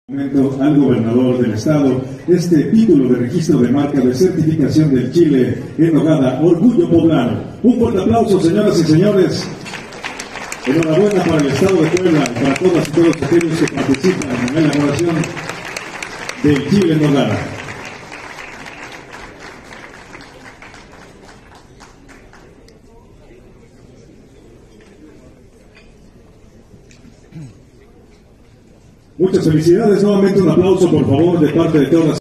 Al gobernador del estado este título de registro de marca de certificación del chile en nogada Orgullo Poblano. Un fuerte aplauso, señoras y señores. Enhorabuena para el estado de Puebla y para todas y todos aquellos que participan en la elaboración del chile en nogada. Muchas felicidades, nuevamente un aplauso por favor de parte de todas.